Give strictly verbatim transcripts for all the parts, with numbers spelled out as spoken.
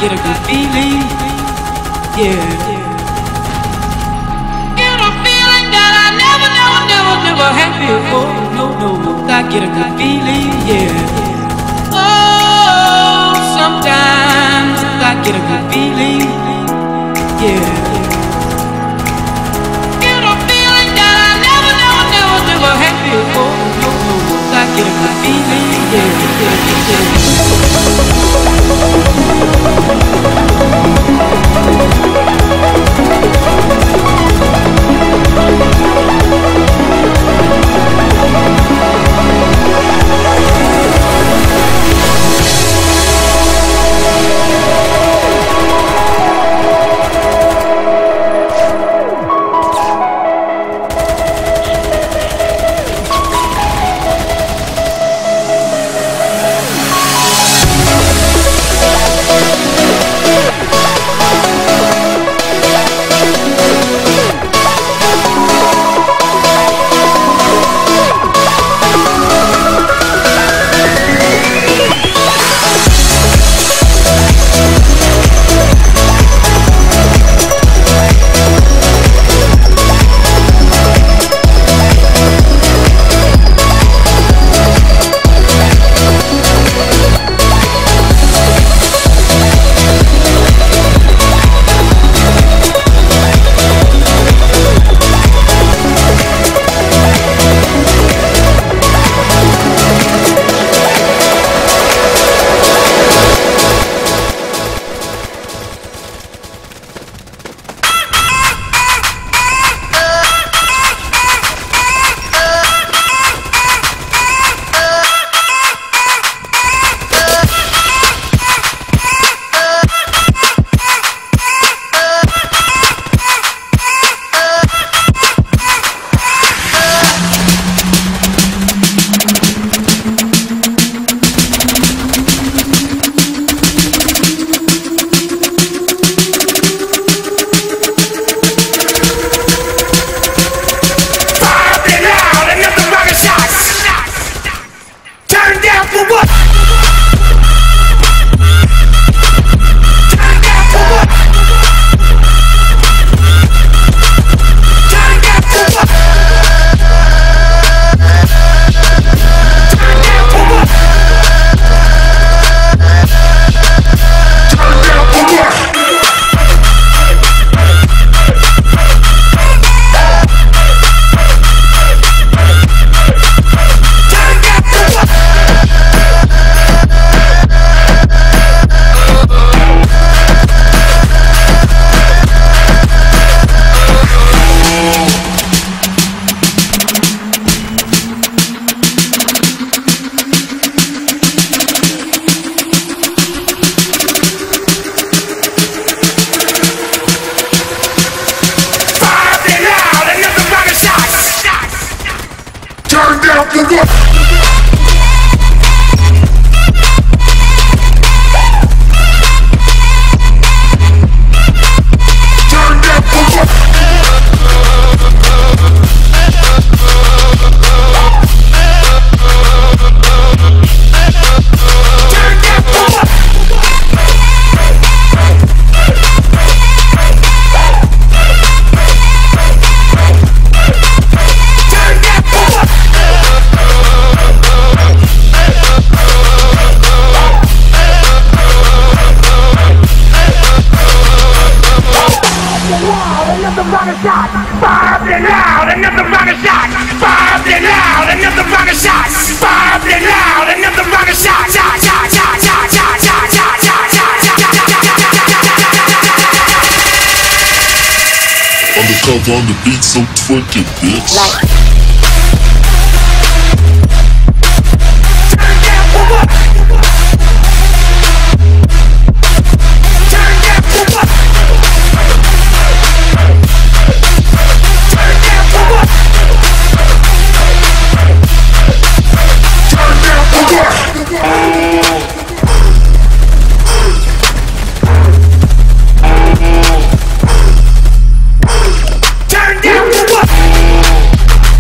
get a good feeling, yeah. Get a feeling that I never, never, never, never had before. No, no, I get a good feeling, yeah. Oh, sometimes I get a good feeling, yeah. Get a feeling that I never, never, never, never had before. No, no, I get a good feeling, yeah, yeah, yeah. On the beat, so twerk it, bitch. Like Turn down for what?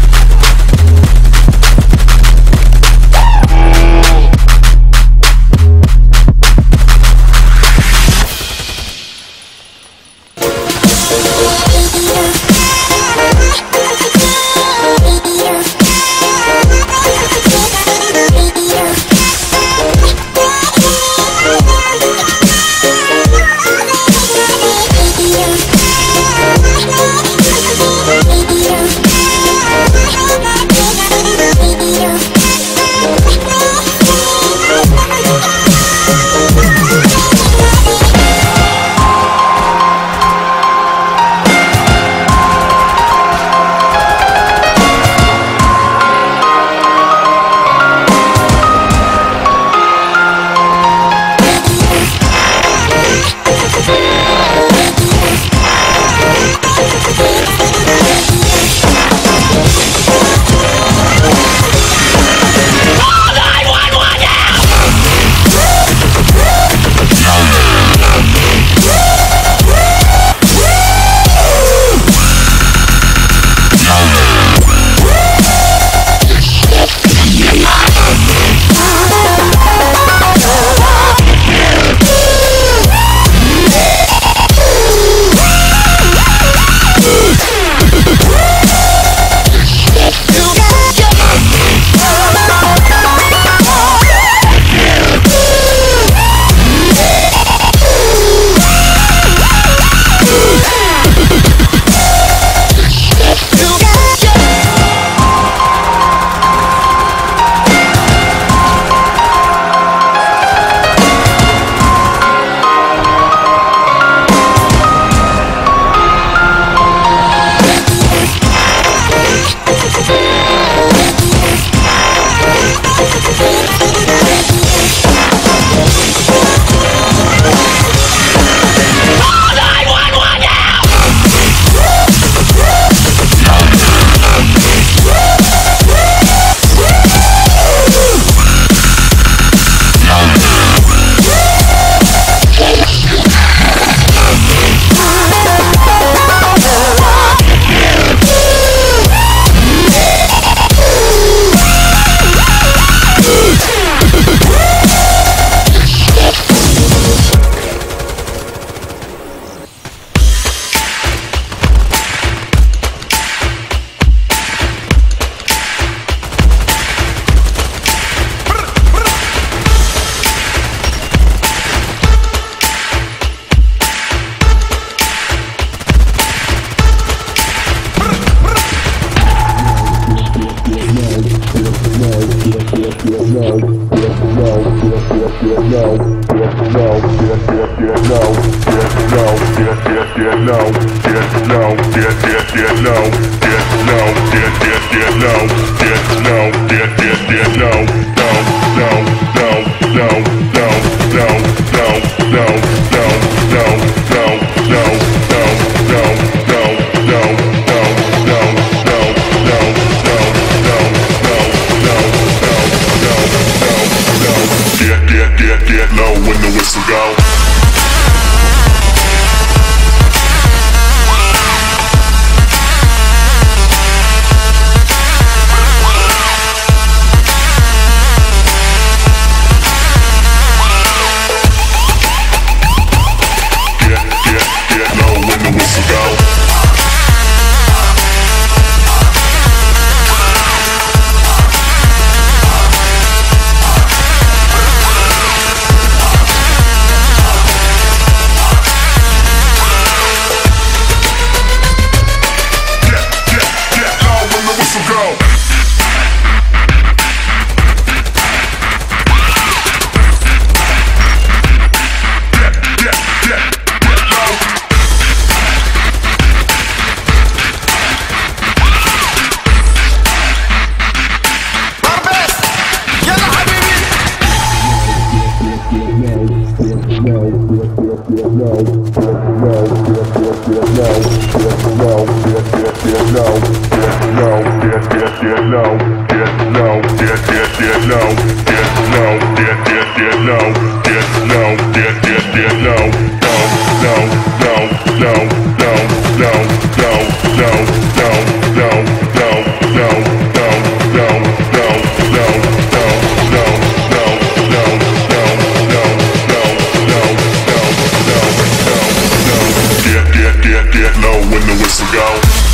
Get, get, get low when the whistle go.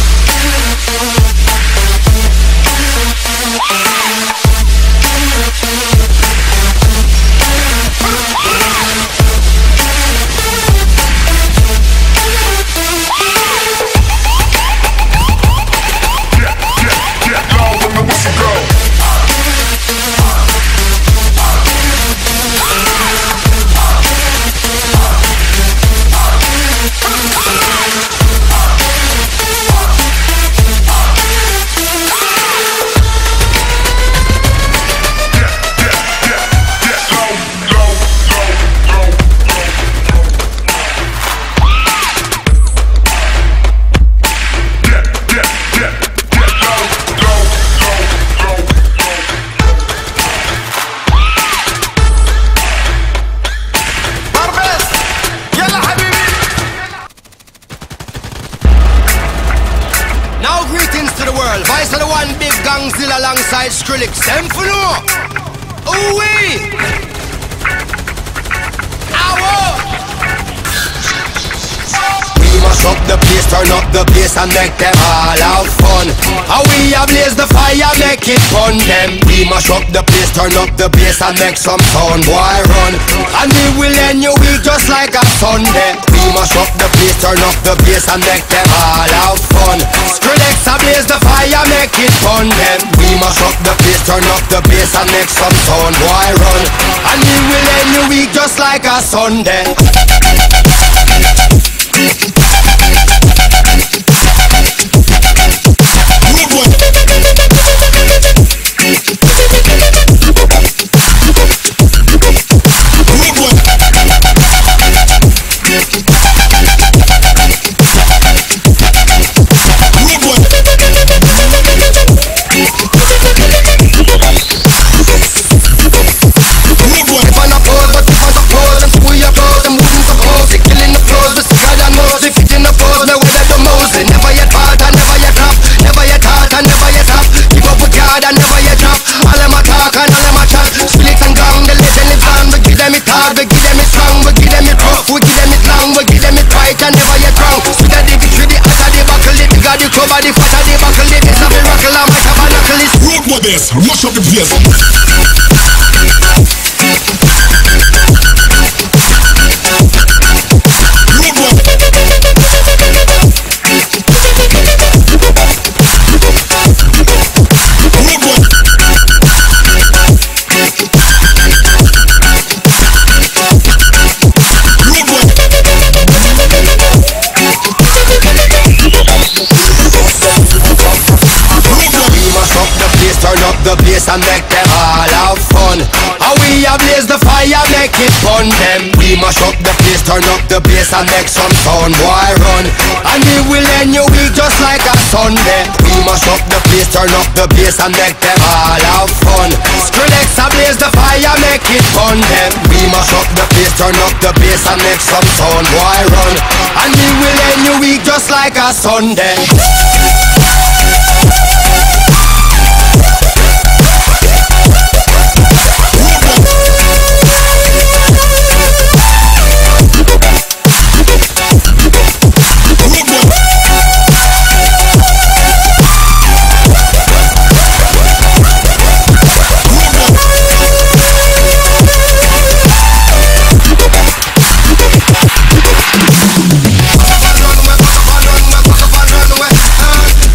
Alongside Skrillex, them for no. Ooh-wee. We mash up the place, turn up the bass and make them all have fun. How we ablaze the fire, make it fun them. We mash up the place, turn up the bass and make some sound, boy run. And we will end your week just like a Sunday. We mash up the place, turn up the bass and make them all have fun. Skrillex ablaze the fire, make it fun them. We mash up the place, turn up the bass and make some sound, boy run. And we will end your week just like a Sunday. The fatter the buckle, it is a miracle. I'm a tabernacle. It's road with this, rush up the place. The place and make them all have fun. How we ablaze the fire, make it fun them. We mash up the place, turn up the bass and make some sound, boy run. And we will end your week just like a Sunday. We mash up the place, turn up the bass and make them all have fun. Skrillex ablaze the fire, make it fun them. We mash up the place, turn up the bass and make some sound, boy run. And we will end your week just like a Sunday. Run away, run away, run away, run away.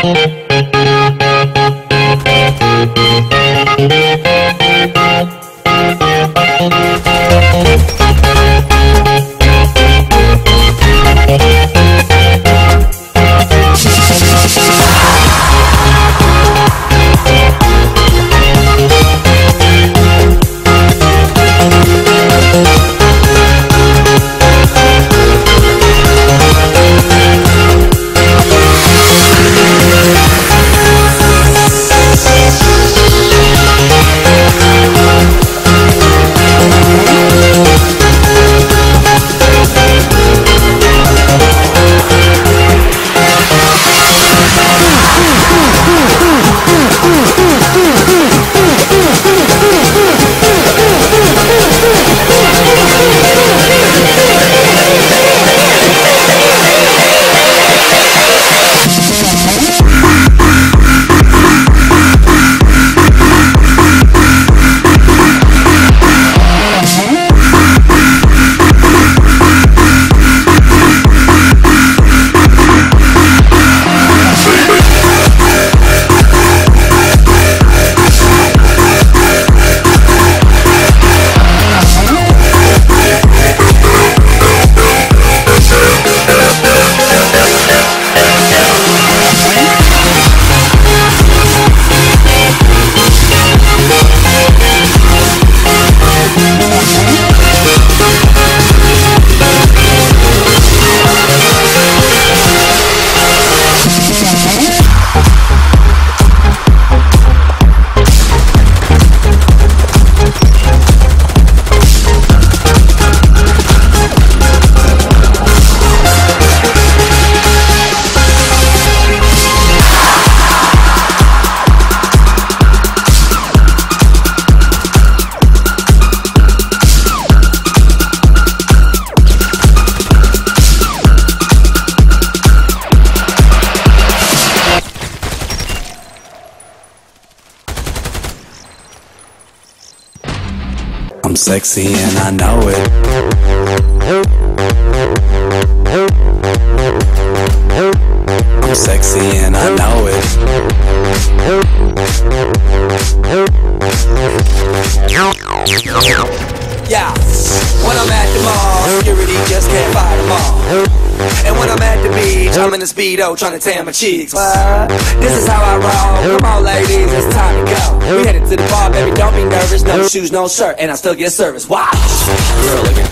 I'm sexy and I know it. I'm sexy and I know it. Yeah, when I'm at the mall, security just can't fight them all. And when I'm at the beach, I'm in a Speedo trying to tan my cheeks. What? This is how I roll. Come on, ladies, it's time to go. We headed to the bar, baby, don't be nervous. No shoes, no shirt, and I still get service. Watch. Girl again.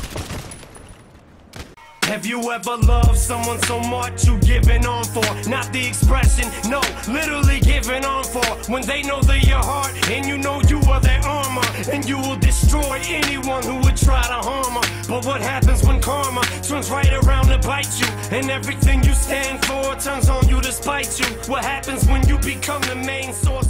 Have you ever loved someone so much you giving on for? Not the expression, no, literally giving on for. When they know they're your heart and you know you are their armor, and you will destroy anyone who would try to harm her. But what happens when karma turns right around to bite you, and everything you stand for turns on you to spite you? What happens when you become the main source?